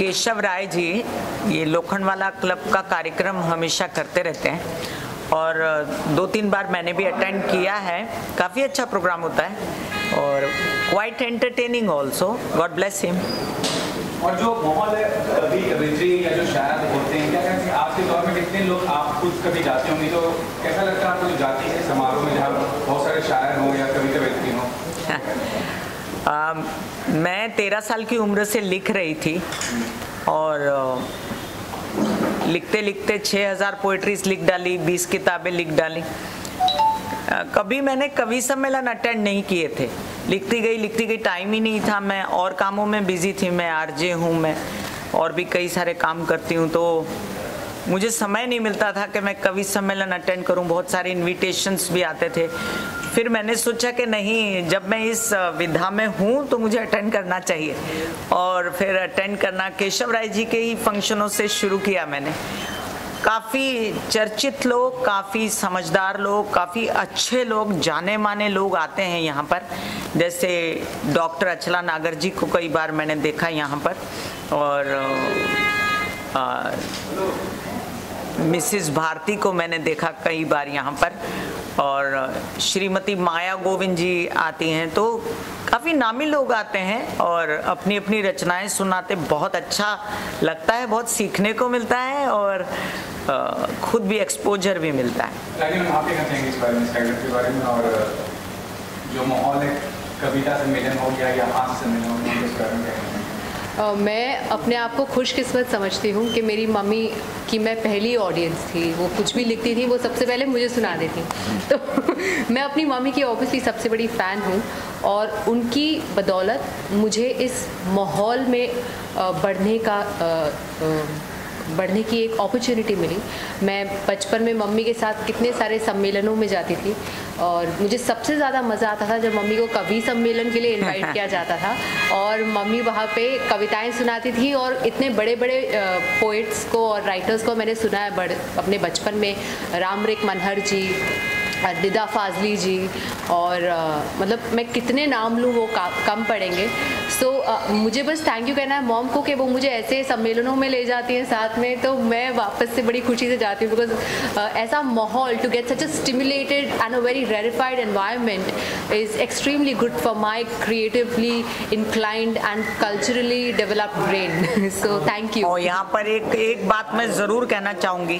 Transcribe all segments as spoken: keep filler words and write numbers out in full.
केशव राय जी ये लोखंडवाला क्लब का कार्यक्रम हमेशा करते रहते हैं और दो तीन बार मैंने भी अटेंड किया है। काफ़ी अच्छा प्रोग्राम होता है और quite entertaining also. God bless him. और जो माहौल है कभी कवित्री या जो शायर होते हैं, क्या कहते हैं आज के दौर में कितने लोग, आप खुद कभी जाते होंगे तो कैसा लगता है आपको जो जाती है समारोह में जहाँ बहुत सारे शायर हों या कवि कवित्री हों? आ, मैं तेरह साल की उम्र से लिख रही थी और लिखते लिखते छः हज़ार पोइट्रीज लिख डाली, बीस किताबें लिख डाली। कभी मैंने कवि सम्मेलन अटेंड नहीं किए थे। लिखती गई लिखती गई, टाइम ही नहीं था। मैं और कामों में बिजी थी। मैं आरजे हूँ, मैं और भी कई सारे काम करती हूँ, तो मुझे समय नहीं मिलता था कि मैं कवि सम्मेलन अटेंड करूँ। बहुत सारे इनविटेशंस भी आते थे। फिर मैंने सोचा कि नहीं, जब मैं इस विधा में हूँ तो मुझे अटेंड करना चाहिए और फिर अटेंड करना केशव राय जी के ही फंक्शनों से शुरू किया मैंने। काफ़ी चर्चित लोग, काफ़ी समझदार लोग, काफ़ी अच्छे लोग, जाने माने लोग आते हैं यहाँ पर। जैसे डॉक्टर अचला नागर जी को कई बार मैंने देखा यहाँ पर और आ, मिसिस भारती को मैंने देखा कई बार यहाँ पर और श्रीमती माया गोविंद जी आती हैं। तो काफ़ी नामी लोग आते हैं और अपनी अपनी रचनाएं सुनाते। बहुत अच्छा लगता है, बहुत सीखने को मिलता है और आ, खुद भी एक्सपोजर भी मिलता है। लेकिन आप क्या कहेंगे इस बारे में, स्टैंडर्ड के बारे में, और जो माहौल है कविता सम्मेलन हो गया या हास्य सम्मेलन हो गया, इस बारे में क्या कहेंगे? Uh, मैं अपने आप को खुशकिस्मत समझती हूँ कि मेरी मम्मी की मैं पहली ऑडियंस थी। वो कुछ भी लिखती थी वो सबसे पहले मुझे सुना देती। तो मैं अपनी मम्मी की ऑब्वियसली सबसे बड़ी फ़ैन हूँ और उनकी बदौलत मुझे इस माहौल में बढ़ने का बढ़ने की एक अपॉर्चुनिटी मिली। मैं बचपन में मम्मी के साथ कितने सारे सम्मेलनों में जाती थी और मुझे सबसे ज़्यादा मज़ा आता था जब मम्मी को कवि सम्मेलन के लिए इनवाइट किया जाता था और मम्मी वहाँ पे कविताएं सुनाती थी। और इतने बड़े बड़े पोइट्स को और राइटर्स को मैंने सुना है बड़े अपने बचपन में। रामरेख मनहर जी, निदा फाजली जी और uh, मतलब मैं कितने नाम लूँ वो कम पड़ेंगे। सो so, uh, मुझे बस थैंक यू कहना है मॉम को कि वो मुझे ऐसे सम्मेलनों में ले जाती हैं साथ में, तो मैं वापस से बड़ी खुशी से जाती हूँ। बिकॉज uh, ऐसा माहौल to get such a stimulated and a very rarefied environment is extremely good for my creatively inclined and culturally developed brain. So thank you. और यहाँ पर एक एक बात मैं ज़रूर कहना चाहूँगी।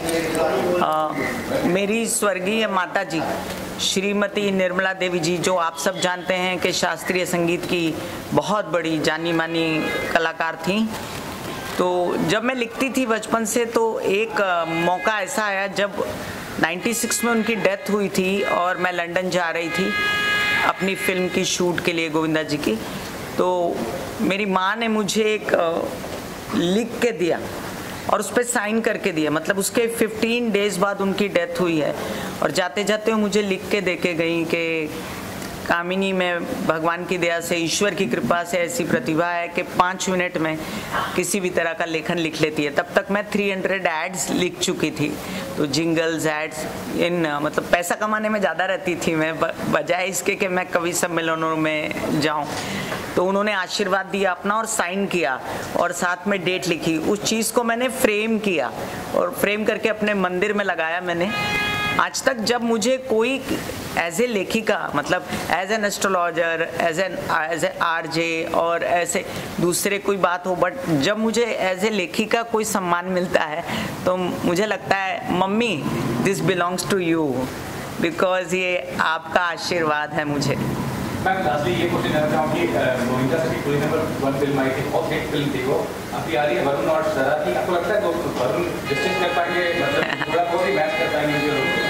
मेरी स्वर्गीय माता जी श्रीमती निर्मला देवी जी, जो आप सब जानते हैं कि शास्त्रीय संगीत की बहुत बड़ी जानी मानी कलाकार थी, तो जब मैं लिखती थी बचपन से तो एक मौका ऐसा आया जब छियानवे में उनकी डेथ हुई थी और मैं लंदन जा रही थी अपनी फिल्म की शूट के लिए, गोविंदा जी की। तो मेरी माँ ने मुझे एक लिख के दिया और उस पर साइन करके दिया। मतलब उसके पंद्रह डेज बाद उनकी डेथ हुई है और जाते जाते वो मुझे लिख के दे के गई कि कामिनी में भगवान की दया से, ईश्वर की कृपा से ऐसी प्रतिभा है कि पाँच मिनट में किसी भी तरह का लेखन लिख लेती है। तब तक मैं तीन सौ एड्स लिख चुकी थी, तो जिंगल्स, एड्स, इन मतलब पैसा कमाने में ज़्यादा रहती थी मैं, बजाय इसके कि मैं कवि सम्मेलनों में जाऊं। तो उन्होंने आशीर्वाद दिया अपना और साइन किया और साथ में डेट लिखी। उस चीज़ को मैंने फ्रेम किया और फ्रेम करके अपने मंदिर में लगाया मैंने। आज तक जब मुझे कोई एज ए लेखिका, मतलब as an astrologer, as an as a R J और ऐसे दूसरे कोई बात हो, बट जब मुझे एज ए लेखिका कोई सम्मान मिलता है तो मुझे लगता है mummy this belongs to you, because ये आपका आशीर्वाद है मुझे। मैं लास्टली ये क्वेश्चन करना चाहूँ कि गोविंदा सर की कोई नंबर वन फिल्म आई थी, बहुत हिट फिल्म थी वो, अभी आ रही है वरुण और सरा की। आपको लगता है तो वरुण डिस्टेंस कर पाएंगे, मतलब थोड़ा बहुत ही मैच कर पाएंगे जो लोग?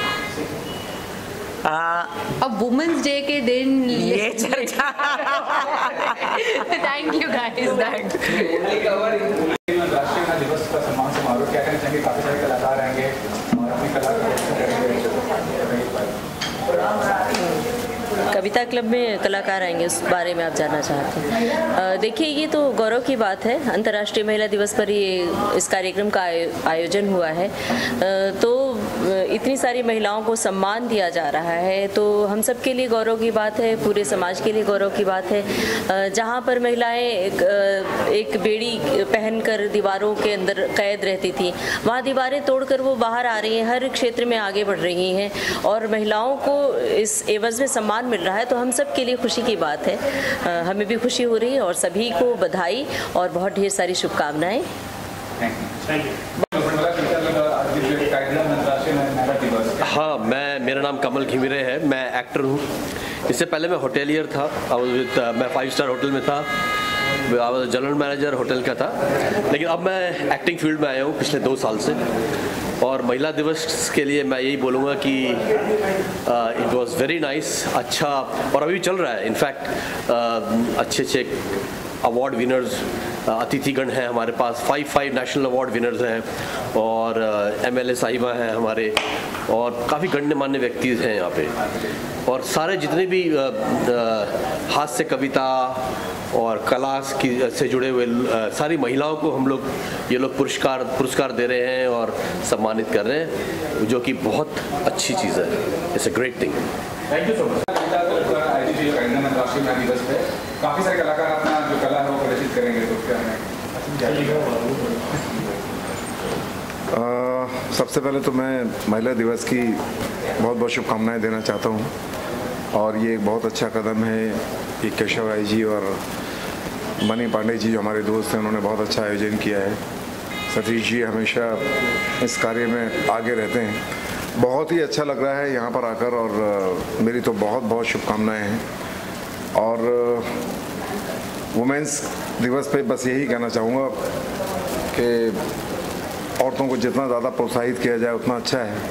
अब वुमेन्स डे के दिन ये चर्चा थैंक यू गाइस। राष्ट्रीय दिवस का सम्मान समारोह क्या कहना चाहेंगे? काफी सारे कलाकार आएंगे और अपनी कला का प्रदर्शन करेंगे। कविता क्लब में कलाकार आएंगे, उस बारे में आप जानना चाहते हैं? देखिए, ये तो गौरव की बात है। अंतर्राष्ट्रीय महिला दिवस पर ये इस कार्यक्रम का आयोजन हुआ है, तो इतनी सारी महिलाओं को सम्मान दिया जा रहा है तो हम सब के लिए गौरव की बात है, पूरे समाज के लिए गौरव की बात है। जहाँ पर महिलाएं एक, एक बेड़ी पहनकर दीवारों के अंदर कैद रहती थी, वहाँ दीवारें तोड़कर वो बाहर आ रही हैं, हर क्षेत्र में आगे बढ़ रही हैं और महिलाओं को इस एवज में सम्मान मिल रहा है, तो हम सब के लिए खुशी की बात है। हमें भी खुशी हो रही है और सभी को बधाई और बहुत ढेर सारी शुभकामनाएं। हाँ, मैं मेरा नाम कमल घिमिरे है, मैं एक्टर हूँ। इससे पहले मैं होटेलियर था, विद मैं फाइव स्टार होटल में था, जनरल मैनेजर होटल का था, लेकिन अब मैं एक्टिंग फील्ड में आया हूँ पिछले दो साल से। और महिला दिवस के लिए मैं यही बोलूँगा कि इट वाज वेरी नाइस, अच्छा, और अभी चल रहा है। इनफैक्ट अच्छे अच्छे अवार्ड विनर्स अतिथिगण हैं हमारे पास, five five national award winners हैं और एम एल ए साहिबा हैं हमारे, और काफ़ी गण्यमान्य व्यक्ति हैं यहाँ पे, और सारे जितने भी हास्य कविता और कला की से जुड़े हुए सारी महिलाओं को हम लोग ये लोग पुरस्कार पुरस्कार दे रहे हैं और सम्मानित कर रहे हैं, जो कि बहुत अच्छी चीज़ है। It's a great thing. Thank you so much. काफ़ी सारे कलाकार अपना जो कला है वो प्रदर्शित करेंगे, तो क्या है? आ, सबसे पहले तो मैं महिला दिवस की बहुत बहुत शुभकामनाएं देना चाहता हूं, और ये एक बहुत अच्छा कदम है कि केशव राय जी और मनी पांडे जी जो हमारे दोस्त हैं, उन्होंने बहुत अच्छा आयोजन किया है। सतीश जी हमेशा इस कार्य में आगे रहते हैं। बहुत ही अच्छा लग रहा है यहाँ पर आकर, और मेरी तो बहुत बहुत शुभकामनाएं हैं। और वुमेंस दिवस पे बस यही कहना चाहूँगा कि औरतों को जितना ज़्यादा प्रोत्साहित किया जाए उतना अच्छा है।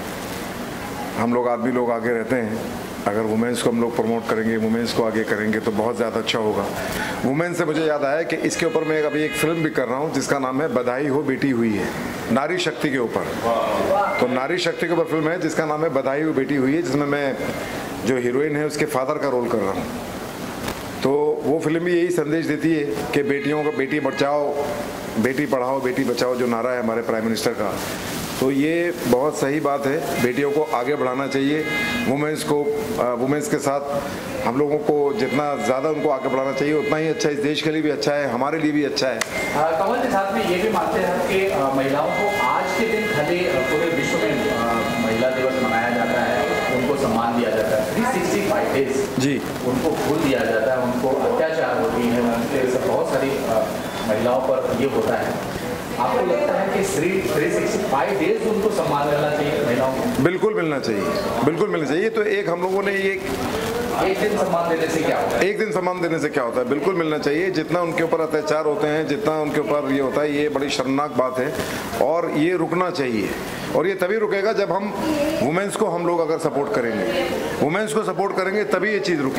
हम लोग आदमी लोग आगे रहते हैं, अगर वुमेंस को हम लोग प्रमोट करेंगे, वुमेंस को आगे करेंगे तो बहुत ज़्यादा अच्छा होगा। वुमेन से मुझे याद आया कि इसके ऊपर मैं अभी एक फिल्म भी कर रहा हूँ जिसका नाम है बधाई हो बेटी हुई है, नारी शक्ति के ऊपर। तो नारी शक्ति के ऊपर फिल्म है जिसका नाम है बधाई हो बेटी हुई है, जिसमें मैं जो हीरोइन है उसके फादर का रोल कर रहा हूँ। तो वो फिल्म भी यही संदेश देती है कि बेटियों को, बेटी बचाओ, बेटी पढ़ाओ, बेटी बचाओ, जो नारा है हमारे प्राइम मिनिस्टर का। तो ये बहुत सही बात है, बेटियों को आगे बढ़ाना चाहिए। वुमेंस को, वुमेंस के साथ हम लोगों को जितना ज़्यादा उनको आगे बढ़ाना चाहिए उतना ही अच्छा, इस देश के लिए भी अच्छा है, हमारे लिए भी अच्छा है। कमल के साथ में ये भी मानते हैं कि महिलाओं को आज के दिन खाली पूरे विश्व में महिला दिवस मनाया जाता है, उनको सम्मान दिया जाता है, three sixty five days ji उनको फूल दिया जाता है, उनको अत्याचार होती है, उनके बहुत सारी महिलाओं पर ये होता है। आपको लगता है कि थ्री सिक्सटी फाइव डेज उनको सम्मान मिलना चाहिए महिलाओं को? बिल्कुल मिलना चाहिए, बिल्कुल मिलना चाहिए। तो एक हम लोगों ने ये एक दिन सम्मान देने से क्या होता है? एक दिन सम्मान देने से क्या होता है, बिल्कुल मिलना चाहिए। जितना उनके ऊपर अत्याचार होते हैं, जितना उनके ऊपर ये होता है, ये बड़ी शर्मनाक बात है और ये रुकना चाहिए। और ये तभी रुकेगा जब हम वुमेंस को, हम लोग अगर सपोर्ट करेंगे, वुमेंस को सपोर्ट करेंगे तभी ये चीज़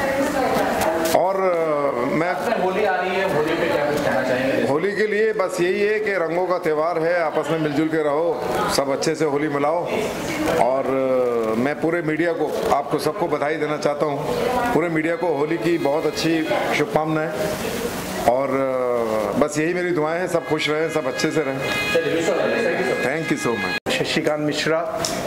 रुकेगी। और मैं होली आ रही है, होली पे क्या कुछ कहना चाहेंगे? होली के लिए बस यही है कि रंगों का त्यौहार है, आपस में मिलजुल के रहो, सब अच्छे से होली मनाओ। और मैं पूरे मीडिया को, आपको सबको बधाई देना चाहता हूँ, पूरे मीडिया को होली की बहुत अच्छी शुभकामनाएं। और बस यही मेरी दुआएं हैं, सब खुश रहें, सब अच्छे से रहें। Thank you so much. Shashikant Mishra,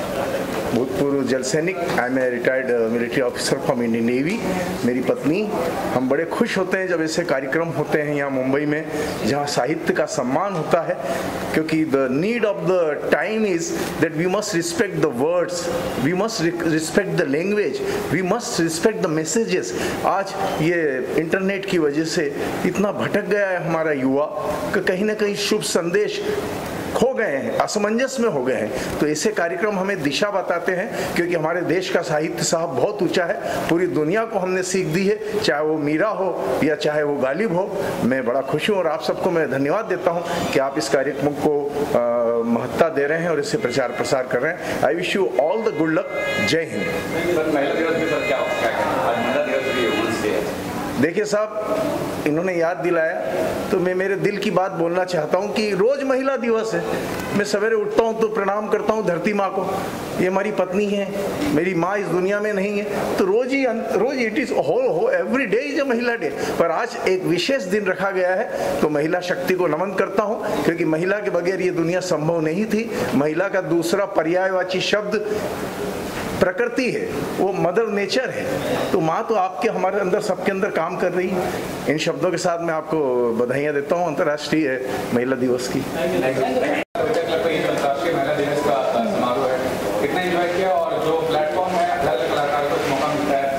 भूतपूर्व जल सैनिक, I am a retired military officer from Indian Navy. मेरी पत्नी, हम बड़े खुश होते हैं जब ऐसे कार्यक्रम होते हैं यहाँ मुंबई में जहाँ साहित्य का सम्मान होता है, क्योंकि the need of the time is that we must respect the words, we must respect the language, we must respect the messages. आज ये इंटरनेट की वजह से इतना भटक गया है हमारा युवा कि कहीं ना कहीं शुभ संदेश खो गए हैं, असमंजस में हो गए हैं। तो ऐसे कार्यक्रम हमें दिशा बताते हैं, क्योंकि हमारे देश का साहित्य साहब बहुत ऊंचा है, पूरी दुनिया को हमने सीख दी है, चाहे वो मीरा हो या चाहे वो गालिब हो। मैं बड़ा खुश हूँ और आप सबको मैं धन्यवाद देता हूँ कि आप इस कार्यक्रम को महत्ता दे रहे हैं और इससे प्रचार प्रसार कर रहे हैं। I wish you all the good luck. जय हिंद। देखिए साहब, इन्होंने याद दिलाया तो मैं मेरे दिल की बात बोलना चाहता हूँ कि रोज महिला दिवस है। मैं सवेरे उठता हूँ तो प्रणाम करता हूँ धरती माँ को, ये हमारी पत्नी है, मेरी माँ इस दुनिया में नहीं है, तो रोज ही रोज इट इज होल हो एवरी डे इज अ महिला डे। पर आज एक विशेष दिन रखा गया है तो महिला शक्ति को नमन करता हूँ, क्योंकि महिला के बगैर ये दुनिया संभव नहीं थी। महिला का दूसरा पर्यायवाची शब्द प्रकृति है, वो मदर नेचर है। तो माँ तो आपके हमारे अंदर सबके अंदर काम कर रही है। इन शब्दों के साथ मैं आपको बधाइयाँ देता हूँ अंतर्राष्ट्रीय महिला दिवस की। अंतर्राष्ट्रीय महिला दिवस का समारोह है, कितना एंजॉय किया और जो प्लेटफॉर्म है अलग कलाकारों को मौका मिलता है।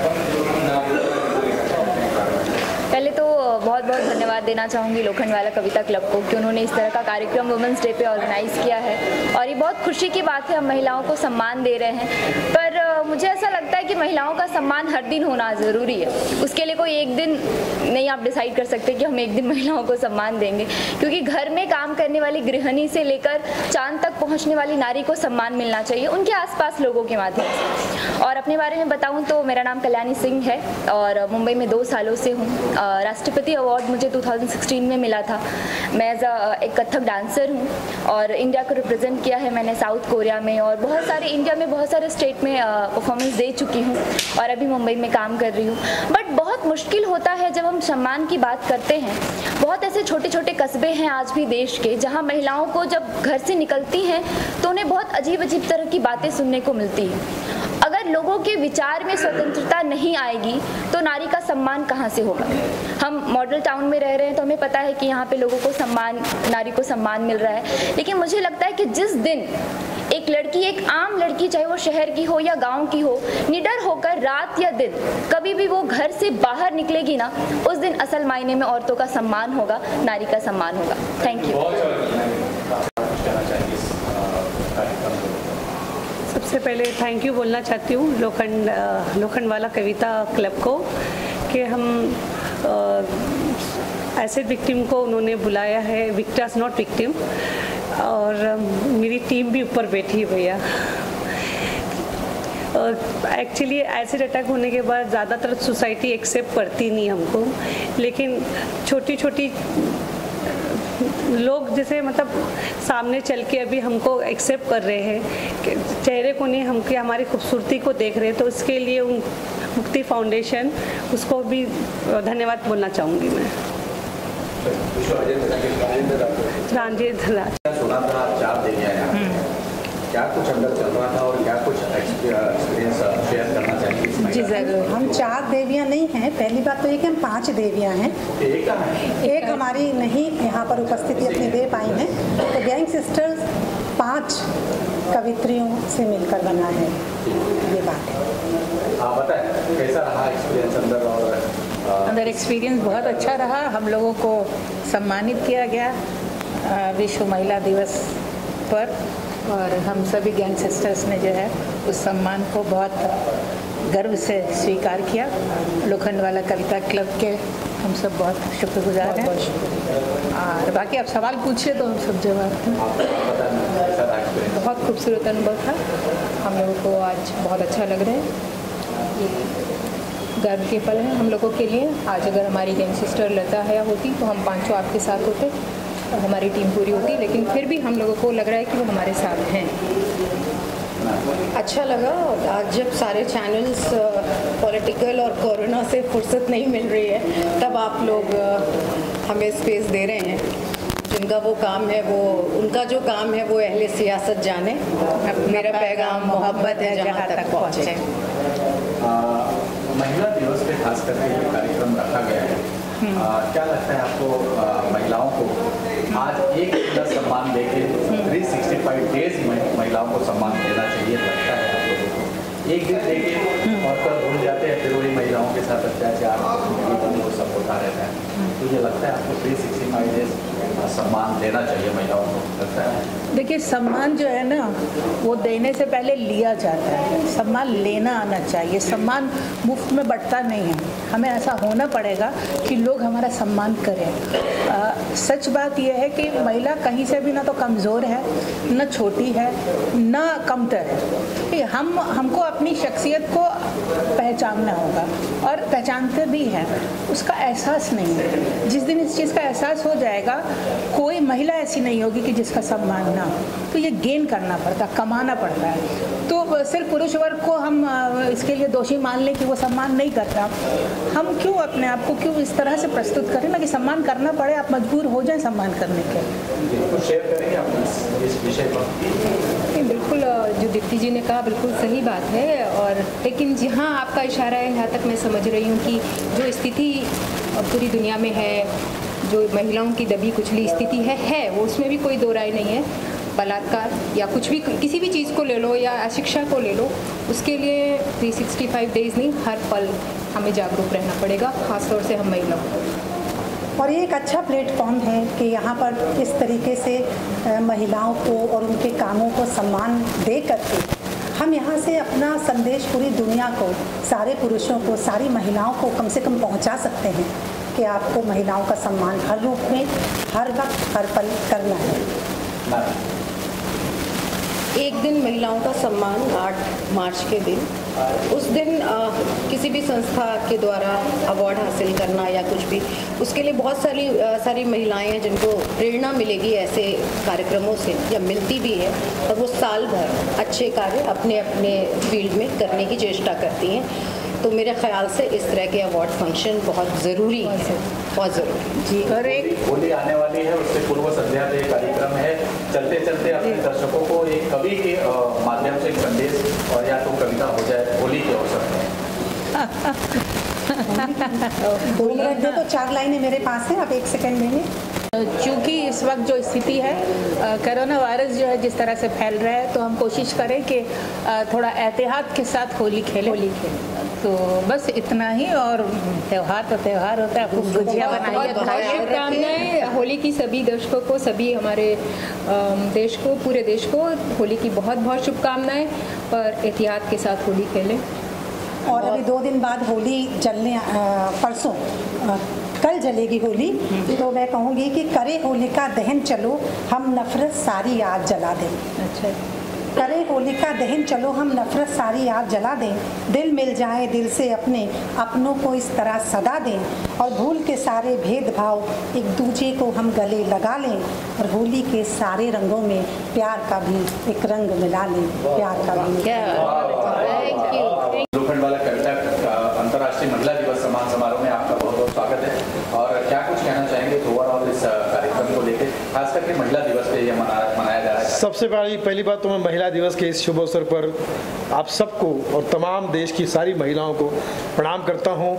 पहले तो बहुत बहुत धन्यवाद देना चाहूँगी लोखंडवाला कविता क्लब को कि उन्होंने इस तरह का कार्यक्रम वुमेंस डे पे ऑर्गेनाइज़ किया है और ये बहुत खुशी की बात है, हम महिलाओं को सम्मान दे रहे हैं। पर मुझे ऐसा लगता है कि महिलाओं का सम्मान हर दिन होना ज़रूरी है, उसके लिए कोई एक दिन नहीं आप डिसाइड कर सकते कि हम एक दिन महिलाओं को सम्मान देंगे, क्योंकि घर में काम करने वाली गृहिणी से लेकर चांद तक पहुँचने वाली नारी को सम्मान मिलना चाहिए उनके आसपास लोगों के माध्यम से। और अपने बारे में बताऊँ तो मेरा नाम कल्याणी सिंह है और मुंबई में दो सालों से हूँ। राष्ट्रपति अवार्ड मुझे दो हज़ार सोलह में मिला था। मैं एज अ एक कथक डांसर हूँ और इंडिया को रिप्रेजेंट किया है मैंने साउथ कोरिया में और बहुत सारे इंडिया में बहुत सारे स्टेट में परफॉर्मेंस दे चुकी हूँ और अभी मुंबई में काम कर रही हूँ। बट बहुत मुश्किल होता है जब हम सम्मान की बात करते हैं। बहुत ऐसे छोटे छोटे कस्बे हैं आज भी देश के जहाँ महिलाओं को जब घर से निकलती हैं तो उन्हें बहुत अजीब अजीब तरह की बातें सुनने को मिलती हैं। अगर लोगों के विचार में स्वतंत्रता नहीं आएगी तो नारी का सम्मान कहाँ से होगा। हम मॉडल टाउन में रह रहे हैं तो हमें पता है कि यहाँ पे लोगों को सम्मान, नारी को सम्मान मिल रहा है, लेकिन मुझे लगता है कि जिस दिन एक लड़की, एक आम लड़की, चाहे वो शहर की हो या गांव की हो, निडर होकर रात या दिन कभी भी वो घर से बाहर निकलेगी ना, उस दिन असल मायने में औरतों का सम्मान होगा, नारी का सम्मान होगा। Thank you. सबसे पहले थैंक यू बोलना चाहती हूँ लोखंड लोखंडवाला कविता क्लब को कि हम ऐसे विक्टिम को उन्होंने बुलाया है, विक्टर्स नॉट विक्टिम, और मेरी टीम भी ऊपर बैठी है भैया। एक्चुअली एसिड अटैक होने के बाद ज़्यादातर सोसाइटी एक्सेप्ट करती नहीं हमको, लेकिन छोटी छोटी लोग जैसे मतलब सामने चल के अभी हमको एक्सेप्ट कर रहे हैं कि चेहरे को नहीं, हम कि हमारी खूबसूरती को देख रहे हैं, तो उसके लिए उन मुक्ति फाउंडेशन उसको भी धन्यवाद बोलना चाहूँगी मैं। राजेंद्र सुना था आप चार देवियाँ हैं, क्या कुछ अंदर चल रहा था और क्या कुछ एक्सपीरियंस शेयर करना चाहिए? जी ज़रूर। हम चार देवियाँ नहीं हैं, पहली बात तो ये कि हम पांच देवियाँ हैं। एक एक हमारी नहीं यहाँ पर उपस्थिति अपनी दे पाई हैं, तो गैंग सिस्टर्स पांच कवित्रियों से मिलकर बना है, ये बात है। आप बताएं कैसा रहा एक्सपीरियंस अंदर? और अंदर एक्सपीरियंस बहुत अच्छा रहा। हम लोगों को सम्मानित किया गया विश्व महिला दिवस पर, और हम सभी गैंग सिस्टर्स ने जो है उस सम्मान को बहुत गर्व से स्वीकार किया। लोखंडवाला कविता क्लब के हम सब बहुत शुक्रगुजार हैं, और बाकी आप सवाल पूछिए तो हम सब जवाब दें। बहुत खूबसूरत अनुभव था, हम लोगों को आज बहुत अच्छा लग रहा है। ये गर्व के पल हैं हम लोगों के लिए। आज अगर हमारी गैंग सिस्टर लता हया होती तो हम पांचों आपके साथ होते और हमारी टीम पूरी होती, लेकिन फिर भी हम लोगों को लग रहा है कि वो हमारे साथ हैं। अच्छा लगा आज जब सारे चैनल्स पॉलिटिकल और कोरोना से फुर्सत नहीं मिल रही है, तब आप लोग हमें स्पेस दे रहे हैं। जिनका वो काम है, वो उनका जो काम है वो अहले सियासत जाने, मेरा पैगाम मोहब्बत है जहाँ तक पहुँचे। महिला दिवस पे खास करके ये कार्यक्रम रखा गया है, आ, क्या लगता है आपको आ, महिलाओं को आज एक दिन सम्मान देके तीन सौ पैंसठ डेज में महिलाओं को सम्मान देना चाहिए, लगता है आप लोगों को? एक दिन देके और कल भूल जाते हैं, फिर वही महिलाओं के साथ अत्याचार वो सब होता रहता है, तो ये लगता है आपको तीन सौ पैंसठ डेज सम्मान देना चाहिए महिलाओं को, लगता है? देखिए, सम्मान जो है ना वो देने से पहले लिया जाता है, सम्मान लेना आना चाहिए। सम्मान मुफ्त में बढ़ता नहीं है, हमें ऐसा होना पड़ेगा कि लोग हमारा सम्मान करें। आ, सच बात यह है कि महिला कहीं से भी ना तो कमज़ोर है, न छोटी है, न कमतर है। हम हमको अपनी शख्सियत को पहचानना होगा, और पहचानते भी हैं, उसका एहसास नहीं है। जिस दिन इस चीज़ का एहसास हो जाएगा, कोई महिला ऐसी नहीं होगी कि जिसका सम्मान ना हो। तो ये गेन करना पड़ता, कमाना पड़ता है। तो सिर्फ पुरुष वर्ग को हम इसके लिए दोषी मान लें कि वो सम्मान नहीं करता, हम क्यों अपने आप को क्यों इस तरह से प्रस्तुत करें ना कि सम्मान करना पड़े, आप मजबूर हो जाएं सम्मान करने के। शेयर करेंगे आप इस विषय पर? बिल्कुल, जो दीप्ति जी ने कहा बिल्कुल सही बात है। और लेकिन जहाँ आपका इशारा है, यहाँ तक मैं समझ रही हूँ कि जो स्थिति पूरी दुनिया में है, जो महिलाओं की दबी कुचली स्थिति है है वो उसमें भी कोई दो राय नहीं है। बलात्कार या कुछ भी, किसी भी चीज़ को ले लो या अशिक्षा को ले लो, उसके लिए तीन सौ पैंसठ डेज़ नहीं, हर पल हमें जागरूक रहना पड़ेगा, खासतौर से हम महिलाओं को। और ये एक अच्छा प्लेटफॉर्म है कि यहाँ पर इस तरीके से महिलाओं को और उनके कामों को सम्मान दे करके हम यहाँ से अपना संदेश पूरी दुनिया को, सारे पुरुषों को, सारी महिलाओं को कम से कम पहुँचा सकते हैं कि आपको महिलाओं का सम्मान हर रूप में, हर वक्त, हर पल करना है। एक दिन महिलाओं का सम्मान आठ मार्च के दिन, उस दिन आ, किसी भी संस्था के द्वारा अवार्ड हासिल करना या कुछ भी, उसके लिए बहुत सारी आ, सारी महिलाएं हैं जिनको प्रेरणा मिलेगी ऐसे कार्यक्रमों से, जब मिलती भी है और वो साल भर अच्छे कार्य अपने अपने फील्ड में करने की चेष्टा करती हैं। तो मेरे ख्याल से इस तरह के अवार्ड फंक्शन बहुत ज़रूरी है, बहुत ज़रूरी जी। और एक होली आने वाली है, उससे पूर्व संध्या पे कार्यक्रम है, चलते चलते अपने दर्शकों को एक कवि के माध्यम से एक संदेश और या तो कविता हो जाए होली के अवसर पर। दो मिनट दे तो चार लाइनें मेरे पास हैं, आप एक सेकंड देंगे। क्योंकि इस वक्त जो स्थिति है, कोरोना वायरस जो है जिस तरह से फैल रहा है, तो हम कोशिश करें कि थोड़ा एहतियात के साथ होली खेलें होली खेलें तो बस इतना ही। और त्यौहार तो त्यौहार होता है, खूब गुजिया बनाइए। शुभकामनाएं होली की सभी दर्शकों को, सभी हमारे देश को, पूरे देश को होली की बहुत बहुत शुभकामनाएं, पर एहतियात के साथ होली खेलें। और अभी दो दिन बाद होली जलने, परसों कल जलेगी होली, तो मैं कहूँगी कि करे होलिका दहन चलो, हम नफरत सारी आग जला दें। अच्छा, करे होलिका दहन चलो, हम नफरत सारी आग जला दें, दिल मिल जाए दिल से अपने, अपनों को इस तरह सदा दें, और भूल के सारे भेदभाव एक दूजे को हम गले लगा लें, और होली के सारे रंगों में प्यार का भी एक रंग मिला लें, प्यार का भी। लोखंडवाला कविता अंतर्राष्ट्रीय महिला दिवस सम्मान समारोह में आपका बहुत बहुत स्वागत है। और क्या कुछ कहना चाहेंगे ओवरऑल इस कार्यक्रम को लेकर, खास करके महिला दिवस पे यह मना, मनाया जा रहा है? सबसे पहली पहली बात तो मैं महिला दिवस के इस शुभ अवसर पर आप सबको और तमाम देश की सारी महिलाओं को प्रणाम करता हूं,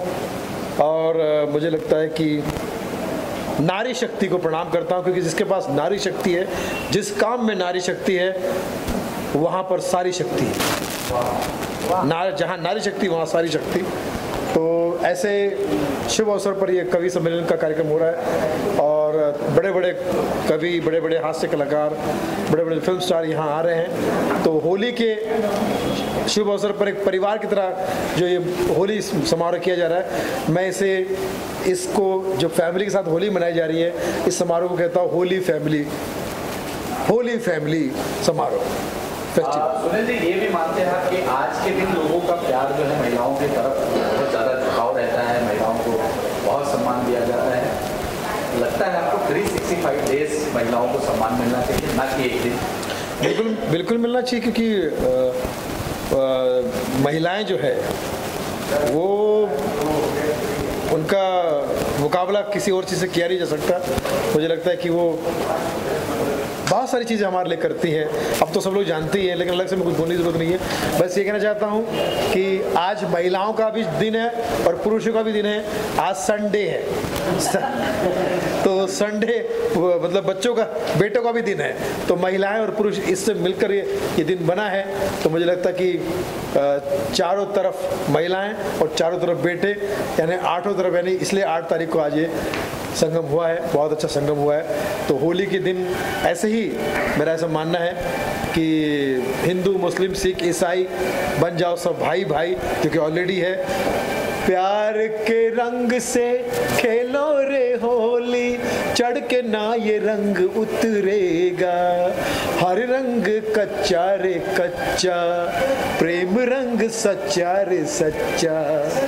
और मुझे लगता है कि नारी शक्ति को प्रणाम करता हूं, क्योंकि जिसके पास नारी शक्ति है, जिस काम में नारी शक्ति है, वहाँ पर सारी शक्ति है। नार जहाँ नारी शक्ति वहाँ सारी शक्ति। तो ऐसे शुभ अवसर पर ये कवि सम्मेलन का कार्यक्रम हो रहा है, और बड़े बड़े कवि, बड़े बड़े हास्य कलाकार, बड़े बड़े फिल्म स्टार यहाँ आ रहे हैं। तो होली के शुभ अवसर पर एक परिवार की तरह जो ये होली समारोह किया जा रहा है, मैं इसे इसको जो फैमिली के साथ होली मनाई जा रही है, इस समारोह को कहता हूँ होली फैमिली, होली फैमिली समारोह। सुनील जी, ये भी मानते हैं कि आज के दिन लोगों का प्यार जो है महिलाओं की तरफ बहुत ज़्यादा झुकाव रहता है, महिलाओं को बहुत सम्मान दिया जाता है। लगता है आपको तीन सौ पैंसठ डेज महिलाओं को सम्मान मिलना चाहिए, ना कि एक दिन? बिल्कुल बिल्कुल मिलना चाहिए, क्योंकि आ, आ, महिलाएं जो है वो उनका मुकाबला किसी और चीज़ से किया नहीं जा सकता। मुझे लगता है कि वो बहुत सारी चीज़ें हमारे लिए करती हैं, अब तो सब लोग जानते ही हैं, लेकिन अलग से मैं कुछ बोलने की ज़रूरत नहीं है। बस ये कहना चाहता हूँ कि आज महिलाओं का भी दिन है और पुरुषों का भी दिन है। आज संडे है, तो संडे मतलब बच्चों का, बेटों का भी दिन है। तो महिलाएं और पुरुष इससे मिलकर ये ये दिन बना है। तो मुझे लगता है कि चारों तरफ महिलाएं और चारों तरफ बेटे, यानी आठों तरफ, यानी इसलिए आठ तारीख को आज ये संगम हुआ है, बहुत अच्छा संगम हुआ है। तो होली के दिन ऐसे ही मेरा ऐसा मानना है कि हिंदू, मुस्लिम, सिख, ईसाई बन जाओ सब भाई भाई, जो कि ऑलरेडी है। प्यार के रंग से खेलो रे होली, चढ़ के ना ये रंग उतरेगा। हर रंग कच्चा रे कच्चा, प्रेम रंग सच्चा रे सच्चा।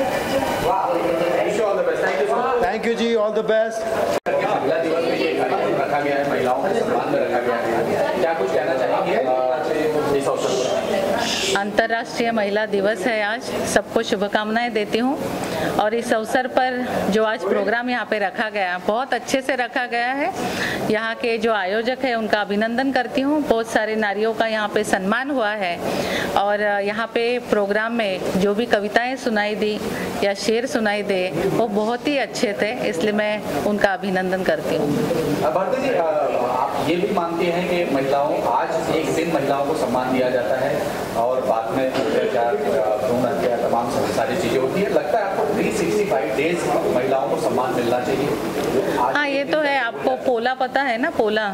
Thank you ji, all the best. महिला दिवस में ये कार्यक्रम रखा गया है, महिलाओं के सम्मान में रखा गया है, क्या कुछ कहना चाहेंगे इस अवसर पर? अंतर्राष्ट्रीय महिला दिवस है आज, सबको शुभकामनाएं देती हूँ। और इस अवसर पर जो आज प्रोग्राम यहाँ पे रखा गया, बहुत अच्छे से रखा गया है। यहाँ के जो आयोजक है उनका अभिनंदन करती हूँ। बहुत सारे नारियों का यहाँ पे सम्मान हुआ है और यहाँ पे प्रोग्राम में जो भी कविताएं सुनाई दी या शेर सुनाई दे वो बहुत ही अच्छे थे, इसलिए मैं उनका अभिनंदन करती हूँ। भारती जी, आप ये भी मानते हैं कि महिलाओं आज एक दिन महिलाओं को सम्मान दिया जाता है और बाद में अत्याचार, भ्रूण हत्या, तमाम सारी चीजें होती है, लगता है आपको तीन सौ पैंसठ डेज महिलाओं को सम्मान मिलना चाहिए? हाँ, ये तो है। आपको पोला पता है ना? पोला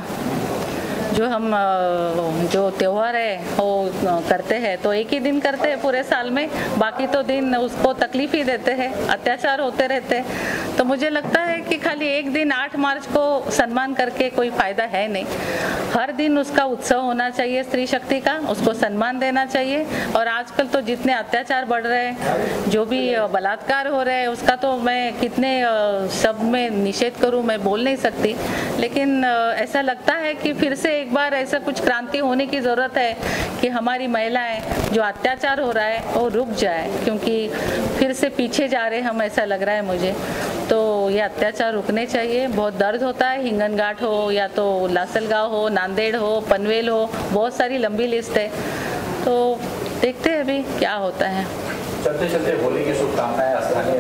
जो हम जो त्योहार है वो करते हैं तो एक ही दिन करते हैं पूरे साल में, बाकी तो दिन उसको तकलीफ ही देते हैं, अत्याचार होते रहते हैं। तो मुझे लगता है कि खाली एक दिन आठ मार्च को सम्मान करके कोई फायदा है नहीं। हर दिन उसका उत्सव होना चाहिए, स्त्री शक्ति का, उसको सम्मान देना चाहिए। और आजकल तो जितने अत्याचार बढ़ रहे हैं, जो भी बलात्कार हो रहे हैं, उसका तो मैं कितने शब्द में निषेध करूं, मैं बोल नहीं सकती। लेकिन ऐसा लगता है कि फिर से एक बार ऐसा कुछ क्रांति होने की ज़रूरत है कि हमारी महिलाएं जो अत्याचार हो रहा है वो रुक जाए, क्योंकि फिर से पीछे जा रहे हम, ऐसा लग रहा है मुझे। तो ये अत्याचार रुकने चाहिए। बहुत दर्द होता है, हिंगनघाट हो या तो लासलगांव हो, नांदेड़ हो, पनवेल हो, बहुत सारी लंबी लिस्ट है। तो देखते हैं अभी क्या होता है। चलते चलते होली की शुभकामनाएं स्थानीय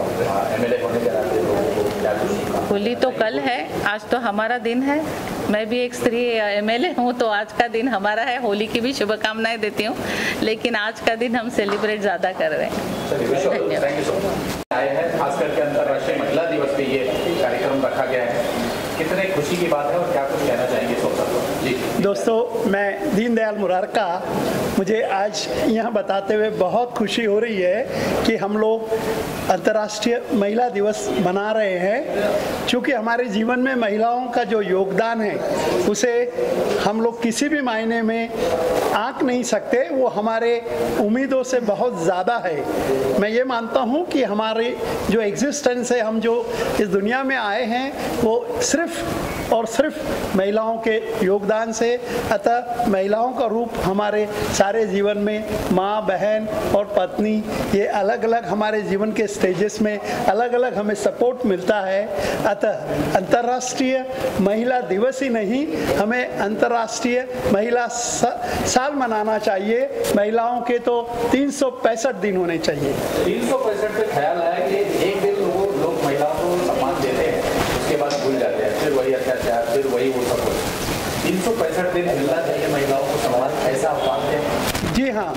एमएलए होने के नाते लोगों को क्या कुछ? होली तो कल है, आज तो हमारा दिन है। मैं भी एक स्त्री एमएलए हूँ तो आज का दिन हमारा है। होली की भी शुभकामनाएं देती हूँ, लेकिन आज का दिन हम सेलिब्रेट ज़्यादा कर रहे हैं। आए हैं खास करके अंतर्राष्ट्रीय महिला दिवस पे ये कार्यक्रम रखा गया है, कितने खुशी की बात है और क्या कुछ कहना चाहेंगे इस अवसर पर? जी दोस्तों, मैं दीनदयाल मुरारका, मुझे आज यहाँ बताते हुए बहुत खुशी हो रही है कि हम लोग अंतर्राष्ट्रीय महिला दिवस मना रहे हैं। क्योंकि हमारे जीवन में महिलाओं का जो योगदान है उसे हम लोग किसी भी मायने में आंक नहीं सकते, वो हमारे उम्मीदों से बहुत ज़्यादा है। मैं ये मानता हूँ कि हमारी जो एग्जिस्टेंस है, हम जो इस दुनिया में आए हैं, वो सिर्फ और सिर्फ महिलाओं के योगदान से। अतः महिलाओं का रूप हमारे सारे जीवन में, माँ, बहन और पत्नी, ये अलग अलग हमारे जीवन के स्टेजेस में अलग अलग हमें सपोर्ट मिलता है। अतः अंतर्राष्ट्रीय महिला दिवस ही नहीं, हमें अंतर्राष्ट्रीय महिला साल मनाना चाहिए। महिलाओं के तो तीन सौ पैंसठ दिन होने चाहिए। तीन सौ पैंसठ पे ख्याल आया कि एक दिन लोग लोग महिलाओं को सम्मान देते हैं, उसके बाद भूल जाते हैं, फिर वही अत्याचार, फिर वही वो सब। तीन सौ पैंसठ दिन मिलना चाहिए महिलाओं को सम्मान, ऐसा आप मानते हैं? जी हाँ,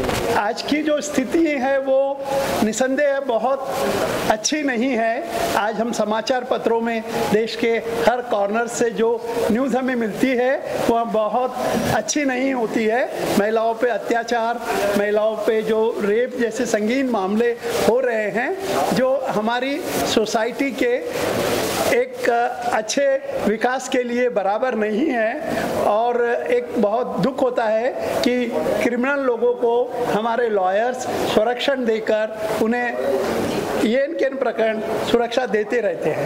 आज की जो स्थिति है वो निसंदेह बहुत अच्छी नहीं है। आज हम समाचार पत्रों में देश के हर कॉर्नर से जो न्यूज़ हमें मिलती है वह बहुत अच्छी नहीं होती है। महिलाओं पे अत्याचार, महिलाओं पे जो रेप जैसे संगीन मामले हो रहे हैं, जो हमारी सोसाइटी के एक अच्छे विकास के लिए बराबर नहीं है। और एक बहुत दुख होता है कि क्रिमिनल लोगों को हमारे लॉयर्स संरक्षण देकर उन्हें ये इनके प्रकरण सुरक्षा देते रहते हैं।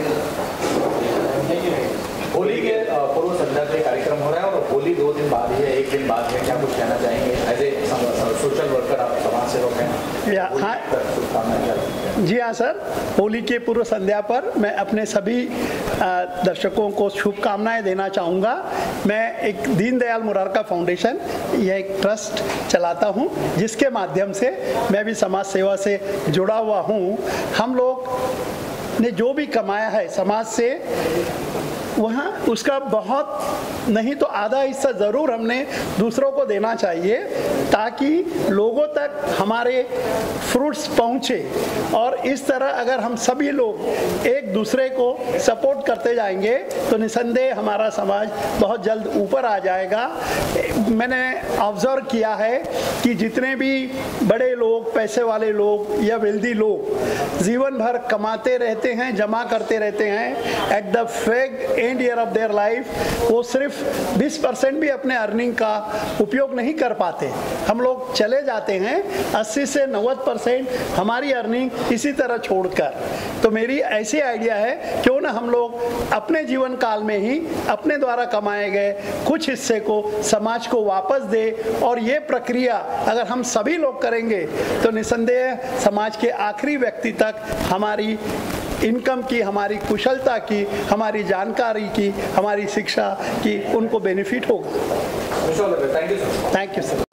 होली के पूर्व संध्या पे कार्यक्रम हो रहा है और होली दो दिन बाद है, एक दिन बाद है, क्या कुछ कहना चाहेंगे? एज ए सोशल वर्कर, आप समाज सेवक हैं। या हाँ जी हाँ सर, होली के पूर्व संध्या पर मैं अपने सभी दर्शकों को शुभकामनाएं देना चाहूँगा। मैं एक दीनदयाल मुरारका फाउंडेशन, यह एक ट्रस्ट चलाता हूँ जिसके माध्यम से मैं भी समाज सेवा से जुड़ा हुआ हूँ। हम लोग ने जो भी कमाया है समाज से, वहाँ उसका बहुत नहीं तो आधा हिस्सा ज़रूर हमने दूसरों को देना चाहिए, ताकि लोगों तक हमारे फ्रूट्स पहुँचे। और इस तरह अगर हम सभी लोग एक दूसरे को सपोर्ट करते जाएंगे तो निसंदेह हमारा समाज बहुत जल्द ऊपर आ जाएगा। मैंने ऑब्जर्व किया है कि जितने भी बड़े लोग, पैसे वाले लोग या वेल्दी लोग जीवन भर कमाते रहते हैं, जमा करते रहते हैं, at the fag end year of their life वो सिर्फ बीस परसेंट भी अपने अर्निंग का उपयोग नहीं कर पाते। हम लोग चले जाते हैं अस्सी से नब्बे परसेंट हमारी अर्निंग इसी तरह छोड़कर। तो मेरी ऐसी आइडिया है क्यों ना हम लोग अपने जीवन काल में ही अपने द्वारा कमाए गए कुछ हिस्से को समाज को वापस दे, और ये प्रक्रिया अगर हम सभी लोग करेंगे तो निसंदेह समाज के आखिरी व्यक्ति तक हमारी इनकम की, हमारी कुशलता की, हमारी जानकारी की, हमारी शिक्षा की उनको बेनिफिट होगा। Thank you sir.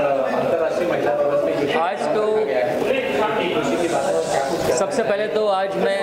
आज तो सबसे पहले तो आज मैं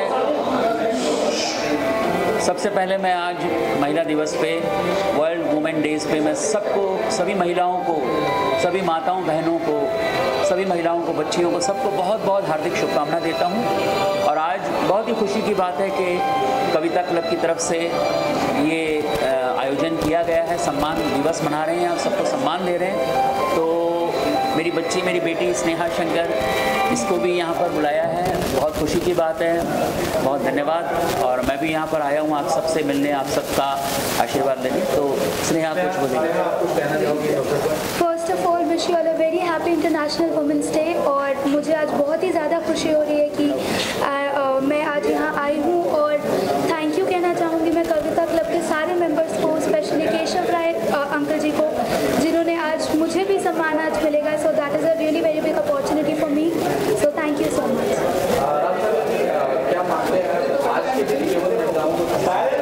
सबसे पहले मैं आज महिला दिवस पे, वर्ल्ड वुमेन डेज पे मैं सबको, सभी महिलाओं को, सभी माताओं बहनों को, सभी महिलाओं को, बच्चियों को, सबको बहुत बहुत हार्दिक शुभकामना देता हूँ। और आज बहुत ही खुशी की बात है कि कविता क्लब की तरफ से ये आयोजन किया गया है, सम्मान दिवस मना रहे हैं और सबको सम्मान दे रहे हैं। तो मेरी बच्ची, मेरी बेटी स्नेहा शंकर, इसको भी यहाँ पर बुलाया है, बहुत खुशी की बात है, बहुत धन्यवाद। और मैं भी यहाँ पर आया हूँ आप सबसे मिलने, आप सबका आशीर्वाद लेने। तो स्नेहा कुछ बोलेंगे। First of all wish you all a very happy international women's day. और मुझे आज बहुत ही ज़्यादा खुशी हो रही है कि आ, आ, मैं आज यहाँ आई हूँ, और थैंक यू कहना चाहूँगी मैं कविता क्लब के सारे मेंबर्स को, स्पेशली केशव राय अंकल जी को, जिन्होंने आज मुझे भी सम्मान आज मिलेगा। So that is a really very big opportunity for me. So thank you so much. क्या मानते हैं आज के दिन केवल महिलाओं को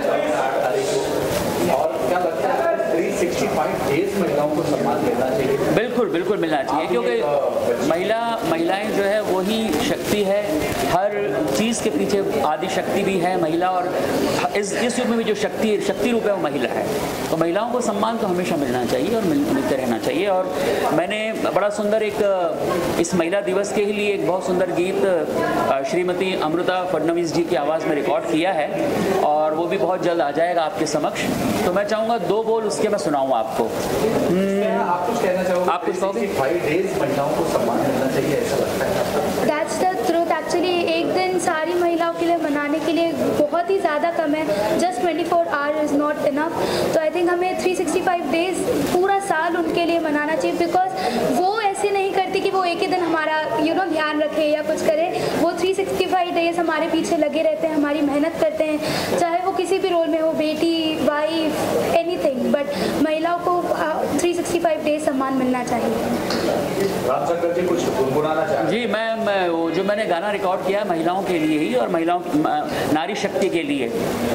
और क्या लगता है तीन सौ पैंसठ डेज महिलाओं को सम्मान देना चाहिए? बिल्कुल बिल्कुल मिलना चाहिए, क्योंकि महिला महिलाएं जो है वही शक्ति है, हर चीज़ के पीछे आदि शक्ति भी है महिला, और इस इस युग में भी जो शक्ति शक्ति रूप है वो महिला है। तो महिलाओं को सम्मान तो हमेशा मिलना चाहिए और मिल, मिलते रहना चाहिए। और मैंने बड़ा सुंदर एक इस महिला दिवस के लिए एक बहुत सुंदर गीत श्रीमती अमृता फडणवीस जी की आवाज़ में रिकॉर्ड किया है, और वो भी बहुत जल्द आ जाएगा आपके समक्ष। तो मैं चाहूँगा दो बोल उसके मैं सुनाऊँ आपको। आप कुछ कहना चाहोगे? आप कुछ कहोगे? फाइव डेज महिलाओं को सम्मान मिलना चाहिए, ऐसा लगता है? That's the truth. एक्चुअली एक दिन सारी महिलाओं के लिए मनाने के लिए बहुत ही ज़्यादा कम है। Just twenty four hour is not enough. तो आई थिंक हमें थ्री सिक्सटी फाइव डेज पूरा साल उनके लिए मनाना चाहिए, बिकॉज वो ऐसे नहीं करती कि वो एक ही दिन हमारा यू नो ध्यान रखे या कुछ करे। वो थ्री सिक्सटी फाइव डेज हमारे पीछे लगे रहते हैं, हमारी मेहनत करते हैं, चाहे वो किसी भी रोल में हो, बेटी, वाइफ, एनीथिंग, बट महिलाओं को थ्री सिक्सटी फाइव डेज सम्मान मिलना चाहिए। रामशंकर जी कुछ गुनगुनाना चाहेंगे? जी, मैं, मैं वो जो मैंने गाना रिकॉर्ड किया महिलाओं के लिए ही, और महिलाओं नारी शक्ति के लिए।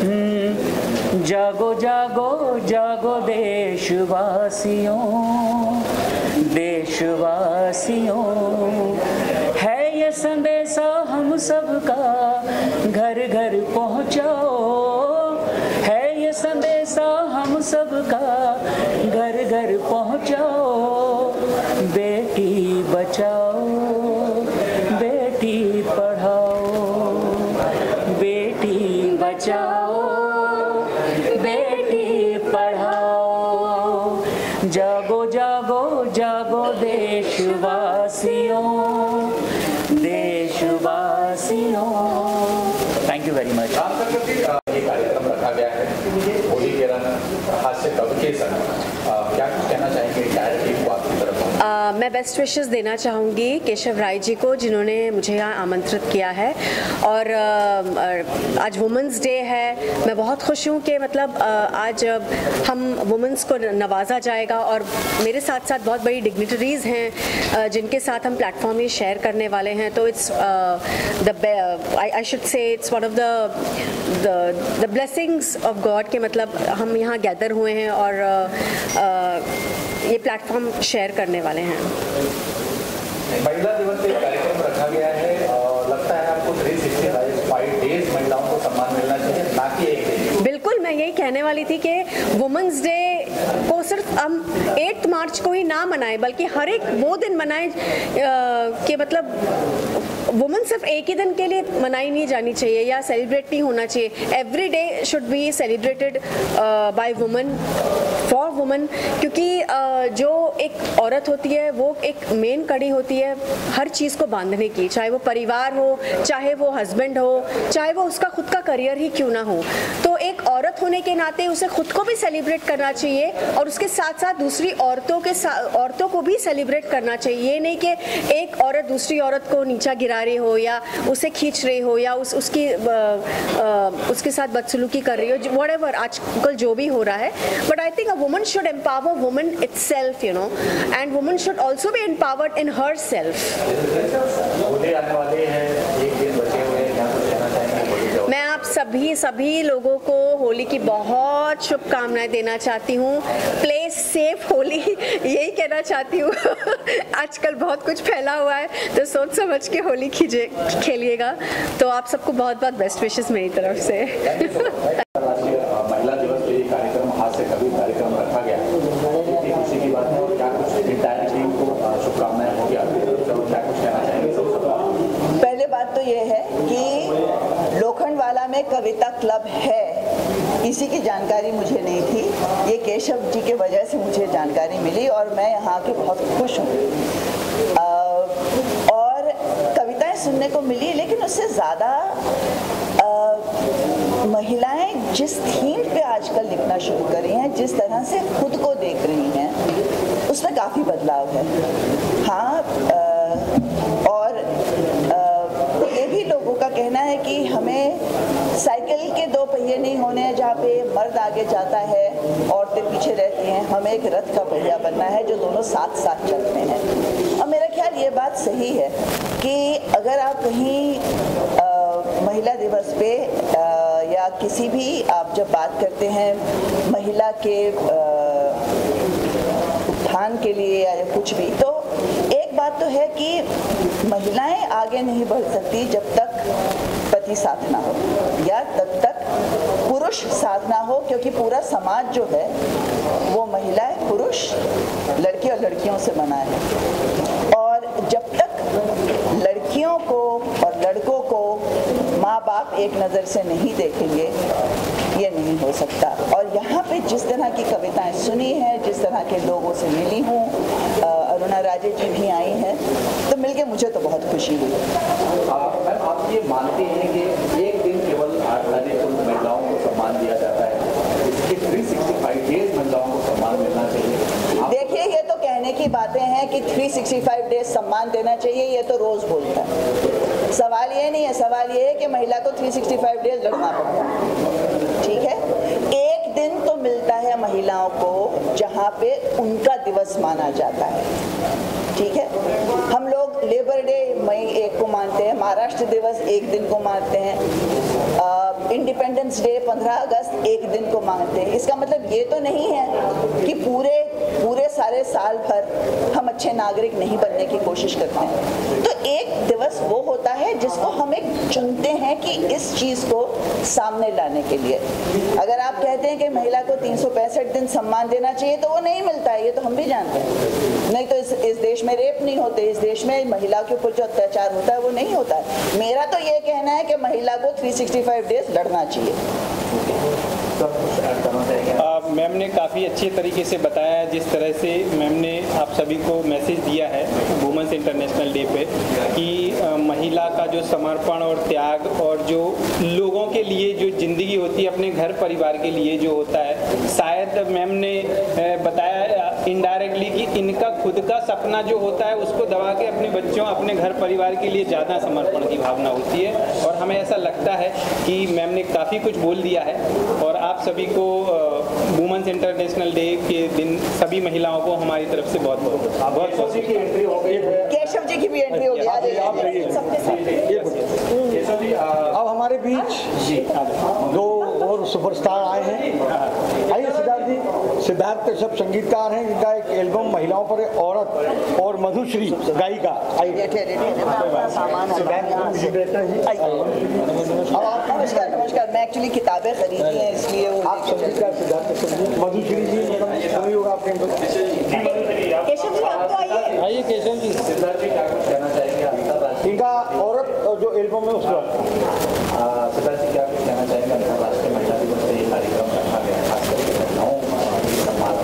जागो जागो जागो देशवासियों, देशवासियों, है ये संदेशा हम सबका, घर घर पहुँचाओ, है ये संदेशा हम सबका, घर घर पहुँचाओ। बेटी बचाओ, बेटी पढ़ाओ, बेटी बचाओ, बेटी पढ़ाओ। जागो जागो जागो देशवासियों, देशवासियों। Thank you very much. ये कार्यक्रम रखा गया है, होली के रंग, हास्य कवि के संग, क्या कुछ कहना चाहेंगे टीम को आपकी तरफ? आ, मैं बेस्ट विशेस देना चाहूँगी केशव राय जी को, जिन्होंने मुझे यहाँ आमंत्रित किया है। और आ, आज वुमेंस डे है। मैं बहुत खुश हूँ कि मतलब आ, आज हम वुमेंस को नवाजा जाएगा, और मेरे साथ साथ बहुत बड़ी डिग्निटरीज़ हैं जिनके साथ हम प्लेटफॉर्म ये शेयर करने वाले हैं। तो it's the I should say it's one of the the blessings of God के मतलब हम यहाँ गैदर हुए हैं और आ, आ, ये प्लेटफॉर्म शेयर करने वाले हैं। महिला दिवस पे कार्यक्रम रखा गया है, और लगता है आपको तीन सौ पैंसठ डेज महिलाओं को सम्मान मिलना चाहिए, ना कि एक दिन? बिल्कुल, मैं यही कहने वाली थी कि वुमेंस डे को सिर्फ हम आठ मार्च को ही ना मनाएं, बल्कि हर एक वो दिन मनाएं कि मतलब वुमेन सिर्फ एक ही दिन के लिए मनाई नहीं जानी चाहिए या सेलिब्रेट नहीं होना चाहिए। Every day should be celebrated by women for women, क्योंकि जो एक औरत होती है वो एक मेन कड़ी होती है हर चीज़ को बांधने की, चाहे वो परिवार हो, चाहे वो हस्बैंड हो, चाहे वो उसका खुद का करियर ही क्यों ना हो। तो एक औरत होने के नाते उसे खुद को भी सेलिब्रेट करना चाहिए और उसके साथ साथ दूसरी औरतों के औरतों को भी सेलिब्रेट करना चाहिए। ये नहीं कि एक औरत दूसरी औरत को नीचा गिरा रही हो या उसे खींच रही हो या उस उसकी आ, आ, उसके साथ बदसलूकी कर रही हो, व्हाटएवर आजकल जो भी हो रहा है। But I think a woman should empower woman itself, you know, and woman should also be empowered in herself. आने वाले हैं, एक दिन बचे हुए हैं, क्या कुछ कहना चाहेंगे? मैं आप सभी सभी लोगों को होली की बहुत शुभकामनाएं देना चाहती हूँ। प्ले सेफ होली, यही कहना चाहती हूँ। आजकल बहुत कुछ फैला हुआ है, तो सोच समझ के होली खींचे खेलिएगा। तो आप सबको बहुत बहुत बेस्ट विशेस मेरी तरफ से। महिला दिवस पे ये कार्यक्रम आज से कभी कार्यक्रम रखा गया, खुशी की बात है। और क्या कुछ इंटायर टीम को शुभकामनाएं होगी आपकी तरफ से, और क्या कुछ कहना चाहेंगे? पहले बात तो ये है कि लोखंडवाला में कविता क्लब है, इसी की जानकारी मुझे नहीं थी। ये केशव जी के वजह से मुझे जानकारी मिली और मैं यहाँ के बहुत खुश हूँ। और कविताएं सुनने को मिली, लेकिन उससे ज़्यादा महिलाएं जिस थीम पे आजकल लिखना शुरू करी हैं, जिस तरह से खुद को देख रही हैं, उसमें काफ़ी बदलाव है। हाँ, आ, और आ, ये भी लोगों का कहना है कि हमें साइकिल के दो पहिए नहीं होने हैं जहाँ पे मर्द आगे जाता है औरतें पीछे रहती हैं। हमें एक रथ का पहिया बनना है जो दोनों साथ साथ चलते हैं। और मेरा ख्याल ये बात सही है कि अगर आप कहीं आ, महिला दिवस पे आ, या किसी भी आप जब बात करते हैं महिला के उत्थान के लिए या कुछ भी, तो एक बात तो है कि महिलाएं आगे नहीं बढ़ सकती जब तक पति साथ ना हो या तब तक पुरुष साथ ना हो, क्योंकि पूरा समाज जो है वो महिलाएं, पुरुष, लड़के और लड़कियों से बना है। और जब तक लड़कियों को और लड़कों को माँ बाप एक नज़र से नहीं देखेंगे, ये नहीं हो सकता। और यहाँ पे जिस तरह की कविताएं सुनी हैं, जिस तरह के लोगों से मिली हूँ, अरुणा राजे जी भी आई हैं, तो मिलके मुझे तो बहुत खुशी हुई। मैम, आप ये मानते हैं कि एक दिन केवल महिलाओं को सम्मान दिया जाता है, इसके तीन सौ पैंसठ डेज महिलाओं को सम्मान मिलना चाहिए? देखिए, ये तो कहने की बातें हैं कि तीन सौ पैंसठ डेज सम्मान देना चाहिए, ये तो रोज बोलता है। सवाल ये नहीं है, सवाल ये है कि महिला को तीन सौ पैंसठ डेज लड़ना पड़ता है। ठीक है, एक दिन तो मिलता है महिलाओं को जहाँ पे उनका दिवस माना जाता है। ठीक है, हम लोग लेबर डे मई एक को मानते हैं, महाराष्ट्र दिवस एक दिन को मानते हैं, इंडिपेंडेंस डे पंद्रह अगस्त एक दिन को मानते हैं। इसका मतलब ये तो नहीं है कि पूरे पूरे सारे साल भर हम अच्छे नागरिक नहीं बनने की कोशिश करते हैं। तो एक दिवस वो होता है जिसको हम एक चुनते हैं कि इस चीज़ को सामने लाने के लिए। अगर आप कहते हैं कि महिला को तीन सौ पैंसठ दिन सम्मान देना चाहिए, तो वो नहीं मिलता है, ये तो हम भी जानते हैं। नहीं तो इस, इस देश में रेप नहीं होते, इस देश में महिला के ऊपर जो अत्याचार होता है वो नहीं होता है। मेरा तो ये कहना है कि महिला को तीन सौ पैंसठ डेज लड़ना चाहिए। मैम ने काफ़ी अच्छे तरीके से बताया, जिस तरह से मैम ने आप सभी को मैसेज दिया है वुमेन्स इंटरनेशनल डे पे कि महिला का जो समर्पण और त्याग और जो लोगों के लिए जो ज़िंदगी होती है, अपने घर परिवार के लिए जो होता है, शायद मैम ने बताया इनडायरेक्टली कि इनका खुद का सपना जो होता है उसको दबा के अपने बच्चों, अपने घर परिवार के लिए ज़्यादा समर्पण की भावना होती है। और हमें ऐसा लगता है कि मैम ने काफ़ी कुछ बोल दिया है। और आप सभी को वुमेन्स इंटरनेशनल डे के दिन सभी महिलाओं को हमारी तरफ से बहुत बहुत बहुत केशव जी की एंट्री हो गई। केशव जी की भी एंट्री हो गई। अब हमारे बीच दो और सुपरस्टार आए हैं। आइए सिद्धार्थ जी। सिद्धार्थ सब संगीतकार हैं जिनका एक एल्बम महिलाओं पर औरत और मधुश्री गायिका। आइए नमस्कार। नमस्कार, मैं एक्चुअली किताबें खरीदी हैं, इसलिए आप संगीतकार सिद्धार्थ मधुश्री जी सुनी होगा आपने। केशव जी आप तो आइए। आइए केशव जी। सिद्धार्थ जी क्या कुछ कहना चाहेंगे? इनका औरत जो एल्बम है उसका सिद्धार्थ जी क्या कुछ कहना चाहेंगे? अंतर्राष्ट्रीय महिला दिवस पे ये कार्यक्रम रखा गया है, खास करके महिलाओं को सम्मान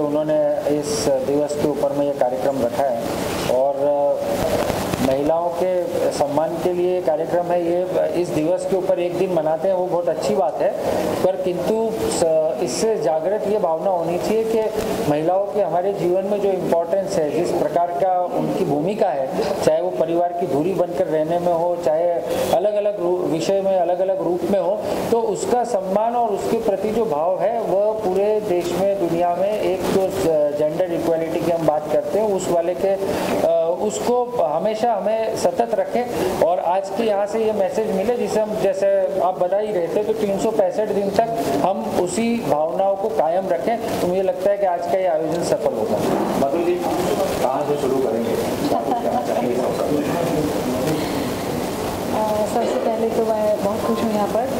उन्होंने इस दिवस के ऊपर में ये कार्यक्रम रखा है और महिलाओं के सम्मान के लिए कार्यक्रम है ये। इस दिवस के ऊपर एक दिन मनाते हैं वो बहुत अच्छी बात है, पर किंतु इससे जागृत ये भावना होनी चाहिए कि महिलाओं के हमारे जीवन में जो इम्पोर्टेंस है, जिस प्रकार का उनकी भूमिका है, चाहे वो परिवार की धुरी बनकर रहने में हो, चाहे अलग अलग विषय में अलग अलग रूप में हो, तो उसका सम्मान और उसके प्रति जो भाव है वह पूरे देश में, दुनिया में एक जो जेंडर इक्वालिटी की हम बात करते हैं उस वाले के उसको हमेशा हमें सतत रखें। और आज के यहाँ से ये मैसेज मिले जिसे हम, जैसे आप बता ही रहे थे, तो तीन सौ पैंसठ दिन तक हम उसी भावनाओं को कायम रखें। तो मुझे लगता है कि आज का ये आयोजन सफल होगा। मधुर जी, कहाँ से शुरू करेंगे? सबसे पहले तो मैं बहुत खुश हूँ यहाँ पर।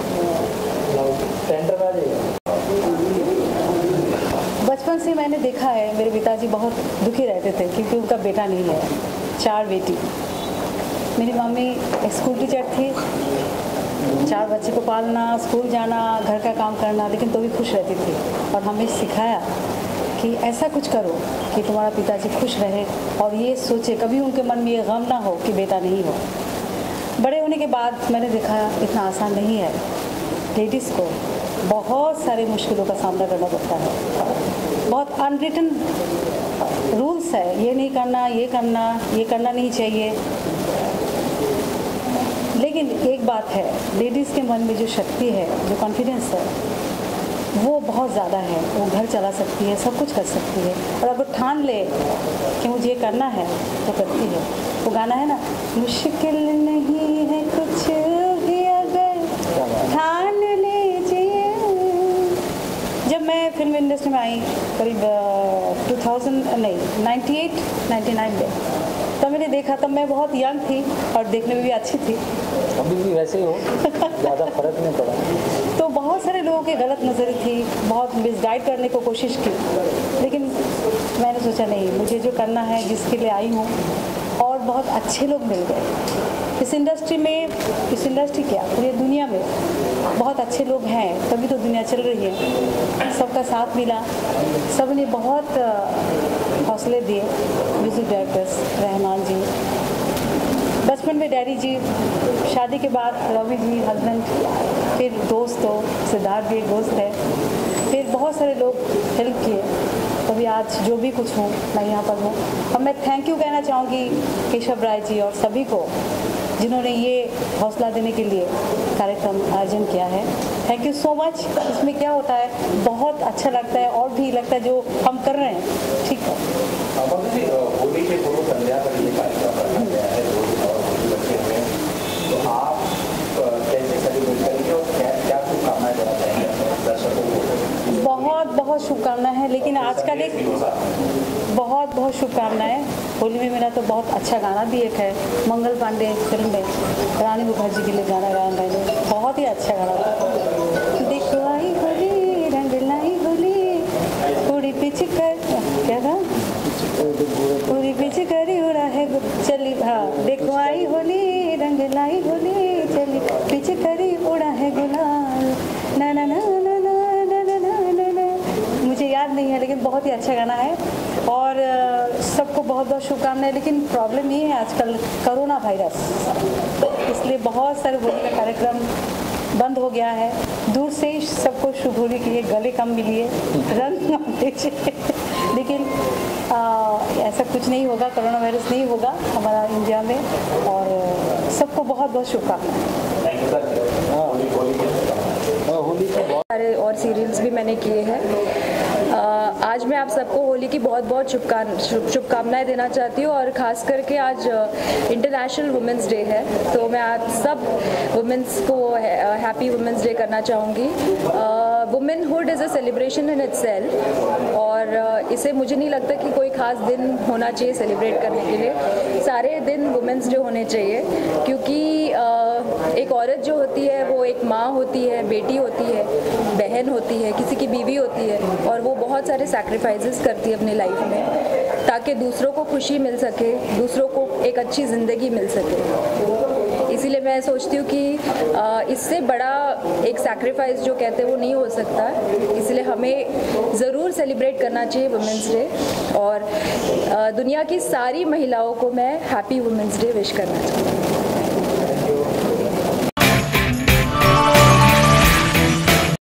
बचपन से मैंने देखा है मेरे पिताजी बहुत दुखी रहते थे क्योंकि उनका बेटा नहीं है, चार बेटी। मेरी मम्मी एक स्कूल टीचर थी, चार बच्चे को पालना, स्कूल जाना, घर का काम करना, लेकिन तो भी खुश रहती थी। और हमें सिखाया कि ऐसा कुछ करो कि तुम्हारा पिताजी खुश रहे और ये सोचे, कभी उनके मन में ये गम ना हो कि बेटा नहीं हो। बड़े होने के बाद मैंने देखा इतना आसान नहीं है, लेडीज़ को बहुत सारे मुश्किलों का सामना करना पड़ता है। बहुत अनरिटन रूल्स है, ये नहीं करना, ये करना, ये करना नहीं चाहिए। लेकिन एक बात है, लेडीज़ के मन में जो शक्ति है, जो कॉन्फिडेंस है, वो बहुत ज़्यादा है। वो घर चला सकती है, सब कुछ कर सकती है। और अगर ठान ले कि मुझे ये करना है तो करती है। वो गाना है ना, मुश्किल नहीं है कुछ भी अगर ठान लीजिए। जब मैं फिल्म इंडस्ट्री में आई करीब टू थाउज़ेंड नहीं नाइन्टी एट नाइन्टी नाइन में, तब मैंने देखा, तब मैं बहुत यंग थी और देखने में भी अच्छी थी। अभी भी वैसे ही हो, ज़्यादा फर्क नहीं पड़ा। तो बहुत सारे लोगों की गलत नज़र थी, बहुत मिसगाइड करने को कोशिश की, लेकिन मैंने सोचा नहीं, मुझे जो करना है, जिसके लिए आई हूँ। और बहुत अच्छे लोग मिल गए इस इंडस्ट्री में। इस इंडस्ट्री क्या, पूरी दुनिया में बहुत अच्छे लोग हैं, तभी तो दुनिया चल रही है। सबका साथ मिला, सब ने बहुत हौसले दिए। म्यूजिक डायरेक्टर्स रहमान जी, बचपन में डैडी जी, शादी के बाद रवि जी हस्बैंड, फिर दोस्तों, सिद्धार्थ भी एक दोस्त है, फिर बहुत सारे लोग हेल्प किए, तभी आज जो भी कुछ हूँ मैं यहाँ पर हूँ। और मैं थैंक यू कहना चाहूँगी केशव राय जी और सभी को जिन्होंने ये हौसला देने के लिए कार्यक्रम आयोजन किया है। Thank you so much. इसमें क्या होता है, बहुत अच्छा लगता है और भी लगता है जो हम कर रहे हैं, ठीक है। होली के पूर्व संध्या पर ये कार्यक्रम रखा गया है, बच्चे हुए, तो आप कैसे सेलिब्रेट करेंगे और क्या क्या शुभकामनाएं देना चाहेंगे दर्शकों को? बहुत बहुत शुभकामनाएं हैं, लेकिन आज का एक बहुत बहुत शुभकामनाएं। होली में मेरा तो बहुत अच्छा गाना भी एक है, मंगल पांडे फिल्म में रानी मुखर्जी के लिए गाना गाया मैंने, बहुत ही अच्छा गाना था। देखो आई होली रंग लाई होली पूरी पिच कर, क्या था, पूरी पिच करी उड़ा है चली, हाँ, देखो आई होली रंग लाई होली चली पिच करी उड़ा है गुलाल, ना ना ना ना ना ना ना ना, मुझे याद नहीं है, लेकिन बहुत ही अच्छा गाना है। और सबको बहुत बहुत शुभकामनाएं। लेकिन प्रॉब्लम ये है आजकल कोरोना वायरस, इसलिए बहुत सारे होली का कार्यक्रम बंद हो गया है। दूर से ही सबको शुभ होली के लिए गले कम मिलिए, रंग कम दीजिए, लेकिन आ, ऐसा कुछ नहीं होगा, कोरोना वायरस नहीं होगा हमारा इंडिया में। और सबको बहुत बहुत शुभकामनाएं। होली के बहुत सारे और सीरियल्स भी मैंने किए हैं। आज मैं आप सबको होली की बहुत बहुत शुभकामनाएं देना चाहती हूँ, और ख़ास करके आज इंटरनेशनल वुमेंस डे है, तो मैं आज सब वुमेंस को हैप्पी वुमेंस डे करना चाहूँगी। Womanhood is a celebration in itself, और इसे मुझे नहीं लगता कि कोई ख़ास दिन होना चाहिए सेलिब्रेट करने के लिए। सारे दिन वुमेंस डे होने चाहिए, क्योंकि एक औरत जो होती है वो एक माँ होती है, बेटी होती है, बहन होती है, किसी की बीवी होती है, और वो बहुत सारे सैक्रिफाइसेस करती है अपनी लाइफ में, ताकि दूसरों को खुशी मिल सके, दूसरों को एक अच्छी ज़िंदगी मिल सके। इसीलिए मैं सोचती हूँ कि इससे बड़ा एक सैक्रिफाइस जो कहते हैं वो नहीं हो सकता, इसलिए हमें ज़रूर सेलिब्रेट करना चाहिए वुमेंस डे, और दुनिया की सारी महिलाओं को मैं हैप्पी वुमेंस डे विश करना चाहूँगी।